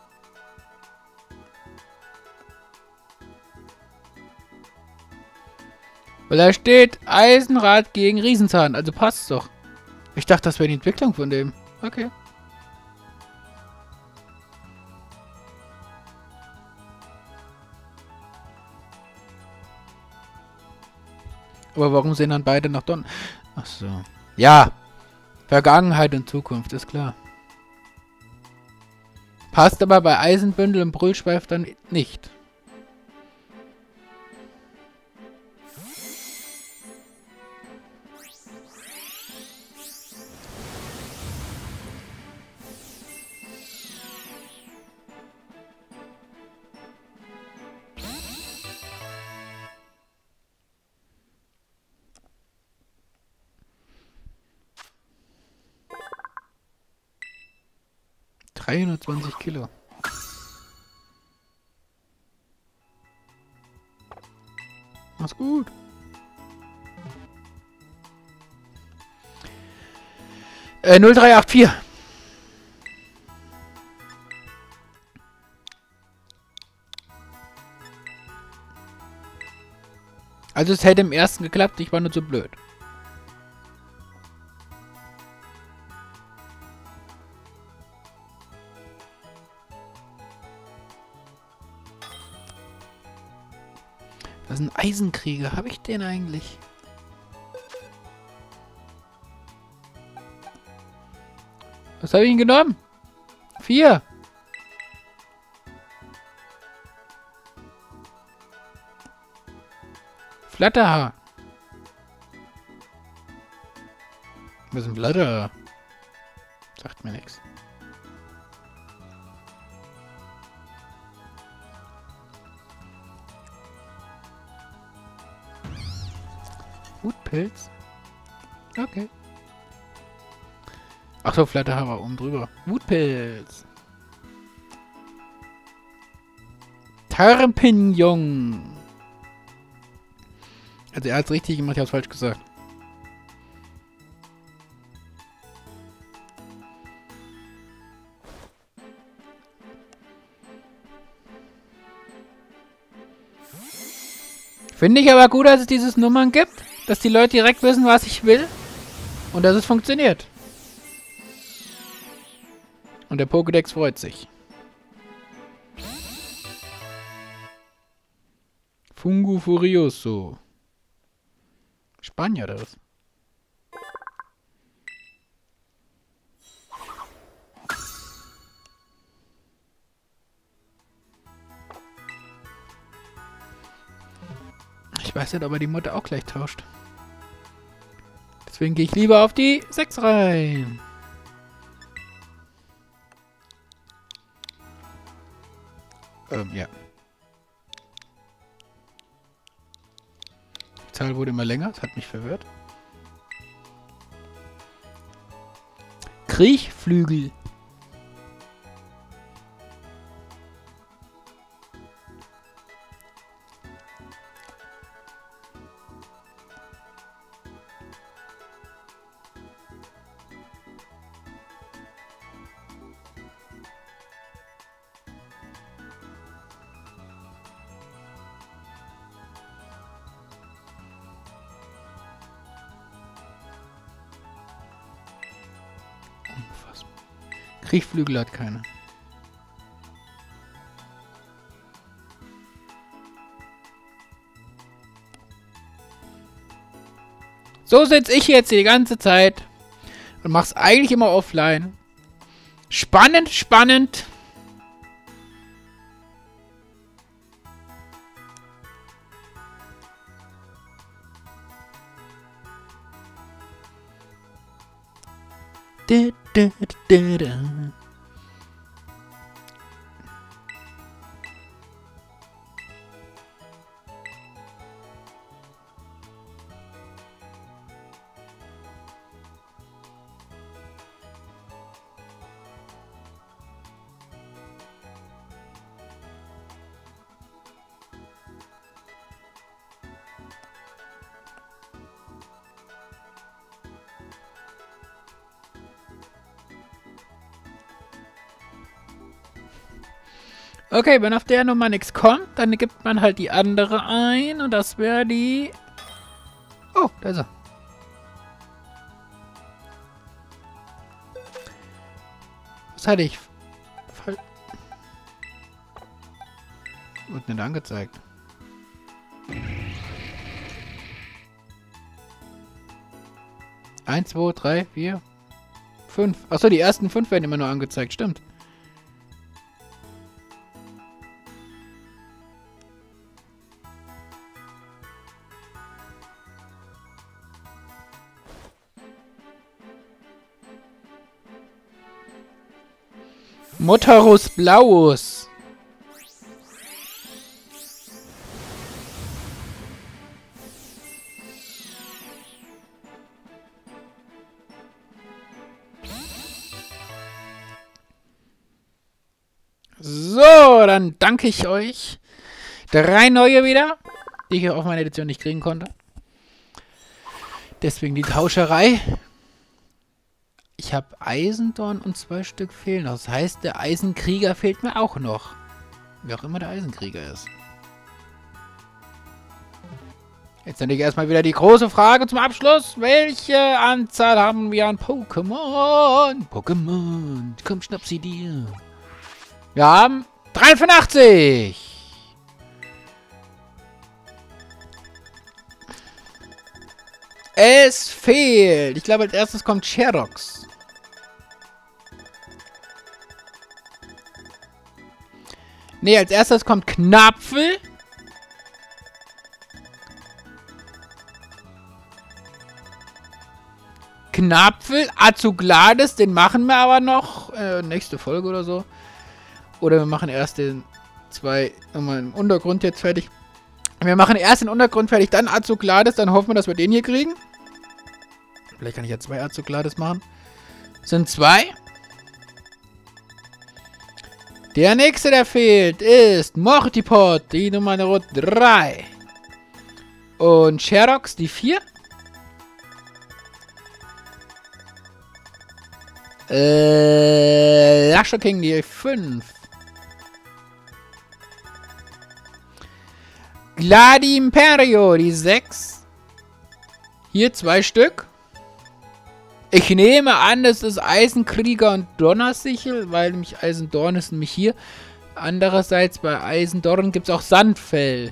Weil da steht Eisenrad gegen Riesenzahn. Also passt's doch. Ich dachte, das wäre die Entwicklung von dem. Okay. Aber warum sehen dann beide nach Don? Ach so. Ja. Vergangenheit und Zukunft, ist klar. Passt aber bei Eisenbündel und Brüllschweif dann nicht. Kilo. Mach's gut. Äh, 0384. Also es hätte im ersten geklappt, ich war nur zu blöd. Was ist ein Eisenkrieger? Habe ich den eigentlich? Was habe ich ihn genommen? 4. Flatterhaar. Was ist ein Flatterhaar? Sagt mir nichts. Wutpilz? Okay. Ach so, Flatterhaar war oben drüber. Wutpilz. Tarpignon. Also er hat es richtig gemacht, ich habe es falsch gesagt. Finde ich aber gut, dass es dieses Nummern gibt, dass die Leute direkt wissen, was ich will und dass es funktioniert. Und der Pokédex freut sich. Fungo Furioso. Spanier das. Ich weiß nicht, ob er die Mutter auch gleich tauscht. Deswegen gehe ich lieber auf die 6 rein. Ja. Die Zahl wurde immer länger, das hat mich verwirrt. Kriechflügel. Kriechflügel hat keine. So sitze ich jetzt die ganze Zeit und mach's eigentlich immer offline. Spannend, spannend. Okay, wenn auf der Nummer nichts kommt, dann gibt man halt die andere ein und das wäre die... Oh, da ist er. Was hatte ich? Wird nicht angezeigt. Eins, 2, 3, 4, 5. Achso, die ersten 5 werden immer nur angezeigt, stimmt. Motorus Blauus. So, dann danke ich euch. 3 neue wieder, die ich auf meine Edition nicht kriegen konnte. Deswegen die Tauscherei. Ich habe Eisendorn und 2 Stück fehlen. Das heißt, der Eisenkrieger fehlt mir auch noch. Wie auch immer der Eisenkrieger ist. Jetzt natürlich erstmal wieder die große Frage zum Abschluss. Welche Anzahl haben wir an Pokémon? Pokémon, komm, schnapp sie dir. Wir haben 83. Es fehlt. Ich glaube, als erstes kommt Sherox. Ne, als erstes kommt Knapfel. Azugladis, den machen wir aber noch. Nächste Folge oder so. Oder wir machen erst den 2 nochmal im Untergrund jetzt fertig. Wir machen erst den Untergrund fertig, dann Azugladis, dann hoffen wir, dass wir den hier kriegen. Vielleicht kann ich ja 2 Azugladis machen. Sind 2. Der nächste, der fehlt, ist Mortipod, die Nummer 3. Und Sherox, die 4. Lasho King, die 5. Gladimperio, die 6. Hier 2 Stück. Ich nehme an, das ist Eisenkrieger und Donnersichel, weil nämlich Eisendorn ist nämlich hier. Andererseits bei Eisendorn gibt es auch Sandfell.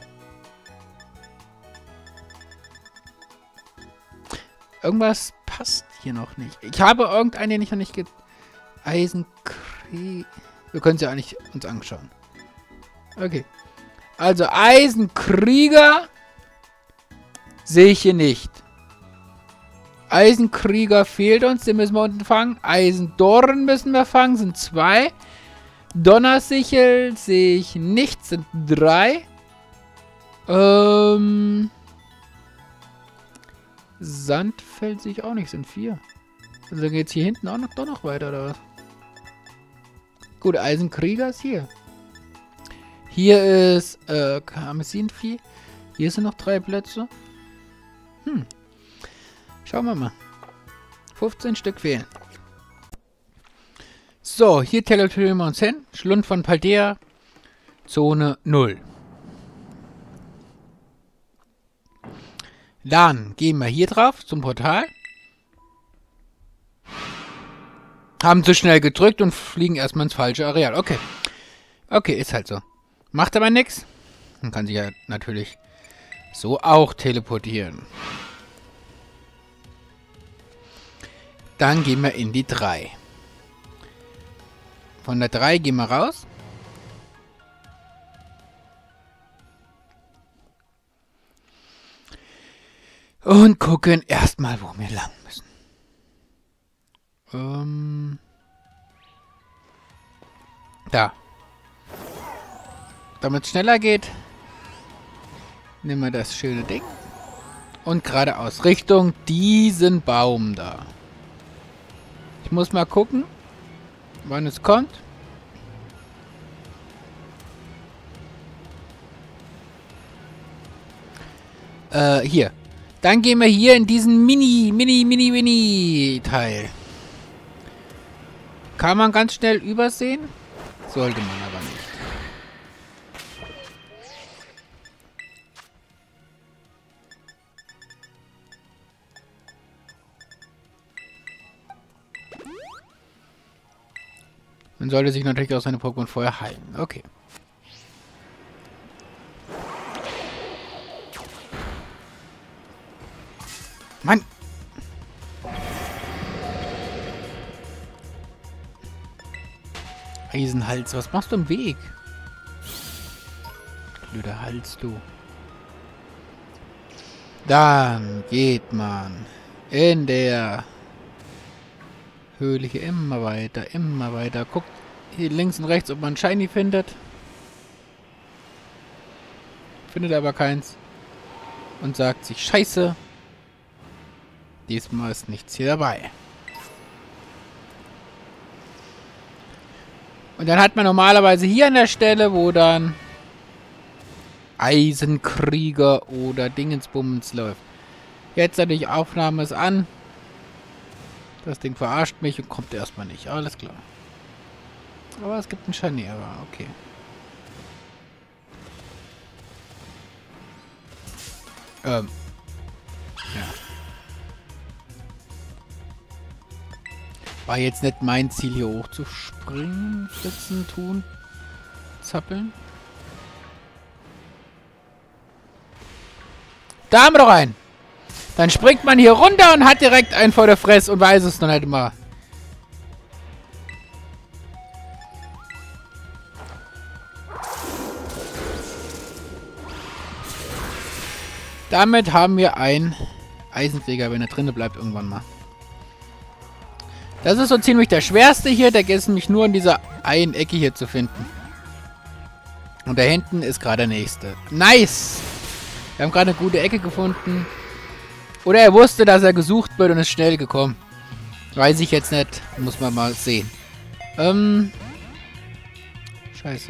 Irgendwas passt hier noch nicht. Ich habe irgendeinen, den ich noch nicht Eisenkrieger. Wir können es ja eigentlich uns anschauen. Okay. Also Eisenkrieger Sehe ich hier nicht. Eisenkrieger fehlt uns, den müssen wir unten fangen. Eisendorn müssen wir fangen, sind 2. Donnersichel sehe ich nicht, sind 3. Sandfeld sehe ich auch nicht, sind 4. Also geht es hier hinten auch doch noch weiter, oder was? Gut, Eisenkrieger ist hier. Hier ist Karmesinvieh. Hier sind noch 3 Plätze. Schauen wir mal. 15 Stück fehlen. So, hier teleportieren wir uns hin. Schlund von Paldea. Zone 0. Dann gehen wir hier drauf zum Portal. Haben zu schnell gedrückt und fliegen erstmal ins falsche Areal. Okay. Okay, ist halt so. Macht aber nichts. Man kann sich ja natürlich so auch teleportieren. Dann gehen wir in die 3. Von der 3 gehen wir raus. Und gucken erstmal, wo wir lang müssen. Da. Damit es schneller geht, nehmen wir das schöne Ding. Und geradeaus Richtung diesen Baum da. Ich muss mal gucken, wann es kommt. Hier. Dann gehen wir hier in diesen Mini-Teil. Kann man ganz schnell übersehen? Sollte man aber nicht. Man sollte sich natürlich auch seine Pokémon vorher heilen. Okay. Mann! Eisenhals, was machst du im Weg? Blöder Hals, du. Dann geht man in der Höhle hier immer weiter, immer weiter. Guckt hier links und rechts, ob man Shiny findet. Findet aber keins. Und sagt sich, Scheiße. Diesmal ist nichts hier dabei. Und dann hat man normalerweise hier an der Stelle, wo dann Eisenkrieger oder Dingensbummens läuft. Jetzt natürlich Aufnahme ist an. Das Ding verarscht mich und kommt erstmal nicht. Alles klar. Aber es gibt einen Scharnierer. Okay. Ja. War jetzt nicht mein Ziel, hier hochzuspringen, sitzen, tun, zappeln. Da haben wir doch einen. Dann springt man hier runter und hat direkt einen vor der Fresse und weiß es noch nicht mal. Damit haben wir einen Eisenkrieger, wenn er drinne bleibt irgendwann mal. Das ist so ziemlich der schwerste hier. Der ist nämlich nur in dieser einen Ecke hier zu finden. Und da hinten ist gerade der nächste. Nice! Wir haben gerade eine gute Ecke gefunden. Oder er wusste, dass er gesucht wird und ist schnell gekommen. Weiß ich jetzt nicht. Muss man mal sehen. Scheiße.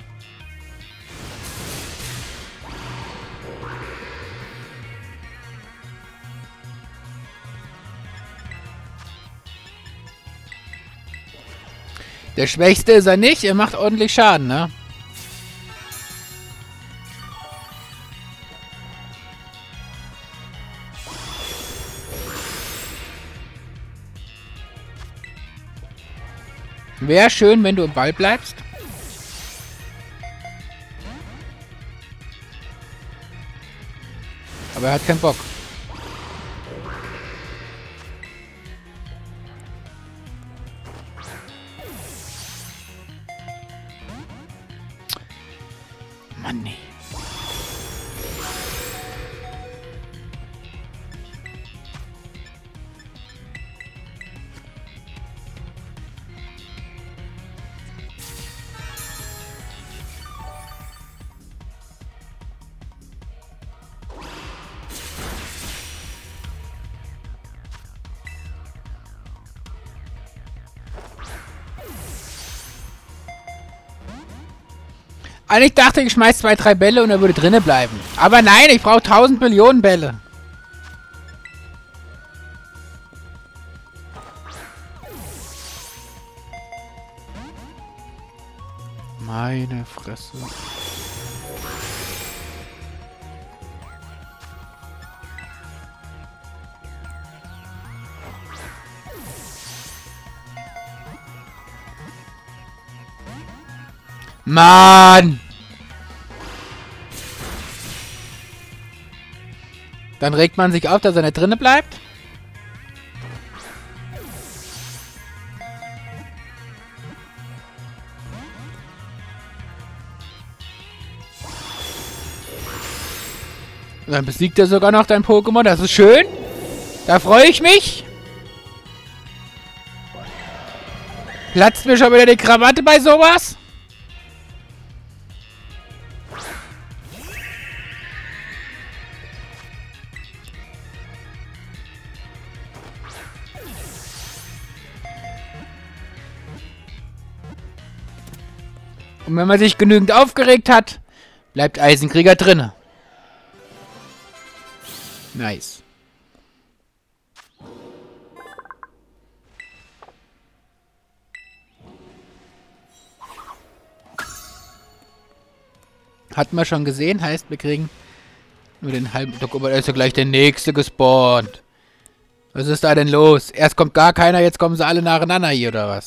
Der Schwächste ist er nicht. Er macht ordentlich Schaden, ne? Wäre schön, wenn du im Ball bleibst. Aber er hat keinen Bock. Mann, nee. Eigentlich dachte ich, schmeiß 2, 3 Bälle und er würde drinnen bleiben. Aber nein, ich brauche 1000 Millionen Bälle. Meine Fresse. Mann! Dann regt man sich auf, dass er nicht drinnen bleibt. Und dann besiegt er sogar noch dein Pokémon. Das ist schön. Da freue ich mich. Platzt mir schon wieder die Krawatte bei sowas? Und wenn man sich genügend aufgeregt hat, bleibt Eisenkrieger drinne. Nice. Hatten wir schon gesehen, heißt wir kriegen nur den halben... Da ist ja gleich der nächste gespawnt. Was ist da denn los? Erst kommt gar keiner, jetzt kommen sie alle nacheinander hier, oder was?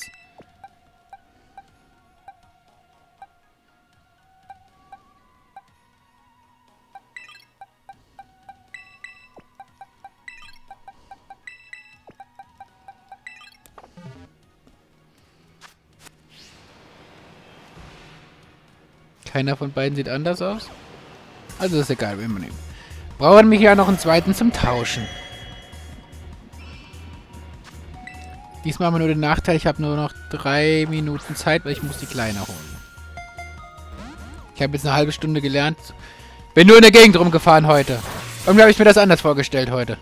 Keiner von beiden sieht anders aus. Also ist egal, wen wir nehmen. Brauchen mich ja noch einen zweiten zum Tauschen. Diesmal haben wir nur den Nachteil, ich habe nur noch 3 Minuten Zeit, weil ich muss die Kleine holen. Ich habe jetzt eine halbe Stunde gelernt. Bin nur in der Gegend rumgefahren heute. Irgendwie habe ich mir das anders vorgestellt heute.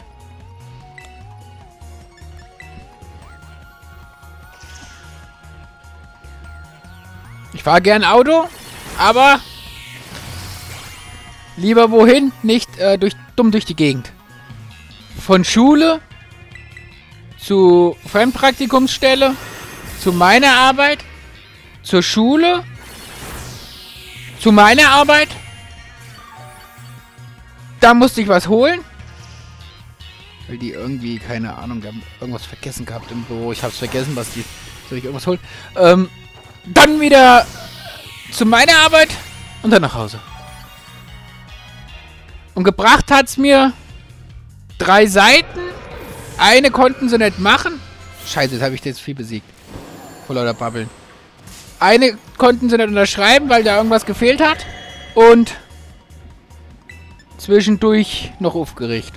Ich fahre gern Auto, aber lieber wohin, nicht dumm durch die Gegend. Von Schule zu Fremdpraktikumsstelle, zu meiner Arbeit, zur Schule, zu meiner Arbeit. Da musste ich was holen. Weil die irgendwie, keine Ahnung, die haben irgendwas vergessen gehabt im Büro. Ich hab's vergessen, was die... Soll ich irgendwas holen? Dann wieder zu meiner Arbeit und dann nach Hause. Und gebracht hat's mir 3 Seiten. Eine konnten sie nicht machen. Scheiße, jetzt habe ich jetzt viel besiegt. Vor lauter Babbeln. Eine konnten sie nicht unterschreiben, weil da irgendwas gefehlt hat. Und zwischendurch noch aufgeregt.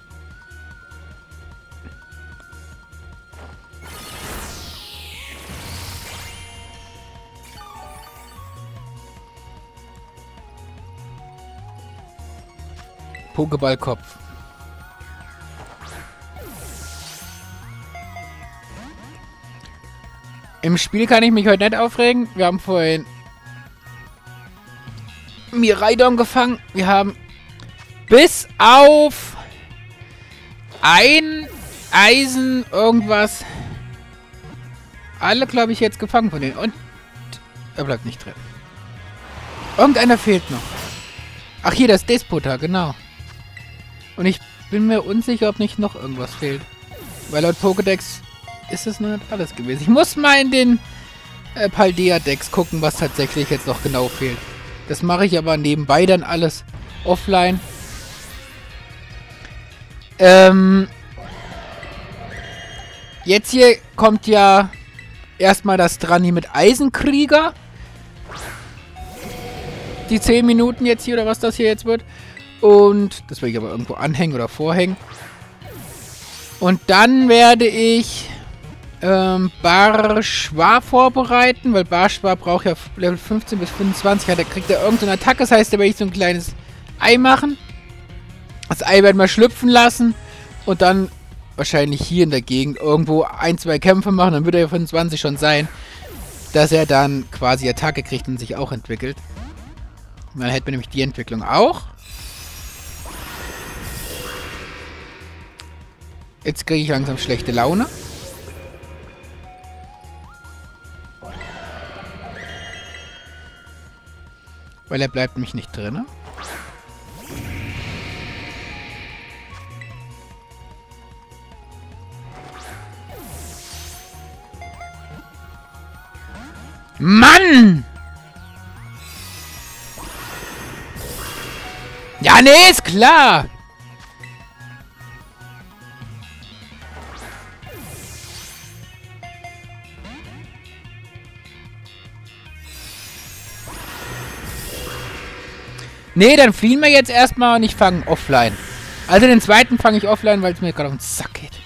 Pokéballkopf. Im Spiel kann ich mich heute nicht aufregen. Wir haben vorhin Miraidon gefangen. Wir haben bis auf ein Eisen irgendwas alle, glaube ich, jetzt gefangen von denen. Und er bleibt nicht drin. Irgendeiner fehlt noch. Ach, hier, das Despota, genau. Und ich bin mir unsicher, ob nicht noch irgendwas fehlt. Weil laut Pokédex ist es noch nicht alles gewesen. Ich muss mal in den Paldea-Decks gucken, was tatsächlich jetzt noch genau fehlt. Das mache ich aber nebenbei dann alles offline. Jetzt hier kommt ja erstmal das dran hier mit Eisenkrieger. Die 10 Minuten jetzt hier, oder was das hier jetzt wird. Und das werde ich aber irgendwo anhängen oder vorhängen. Und dann werde ich Barschwa vorbereiten, weil Barschwa braucht ja Level 15 bis 25. Da kriegt er irgendeine Attacke, das heißt, da werde ich so ein kleines Ei machen. Das Ei werden wir schlüpfen lassen und dann wahrscheinlich hier in der Gegend irgendwo 1, 2 Kämpfe machen, dann wird er ja 25 schon sein, dass er dann quasi Attacke kriegt und sich auch entwickelt. Dann hätten wir nämlich die Entwicklung auch. Jetzt kriege ich langsam schlechte Laune. Weil er bleibt nämlich nicht drin. Mann! Ja, nee, ist klar! Nee, dann fliehen wir jetzt erstmal und ich fange offline. Also den zweiten fange ich offline, weil es mir gerade auf den Sack geht.